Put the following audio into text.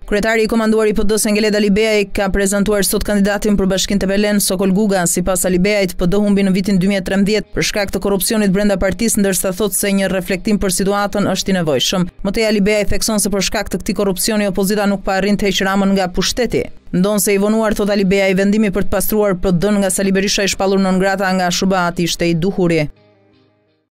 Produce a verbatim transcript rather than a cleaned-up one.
Kryetari i komanduar i P D-s Engeleda Alibeaj ka prezantuar sot kandidatin për Bashkinë Tepelen Sokol Guga. Sipas Alibeajt, P D humbi në vitin dy mijë e trembëdhjetë për shkak të korrupsionit brenda partisë, ndërsa thotë se një reflektim për situatën është i nevojshëm. Mëtej Alibeaj thekson se për shkak të këtij korrupsioni opozita nuk pa arrin të heqë Ramën nga pushteti. Ndonse i vonuar, thot Alibeaj, vendimi për të pastruar P D-n nga Sali Berisha i shpallur non grata nga S B A ishte i duhuri.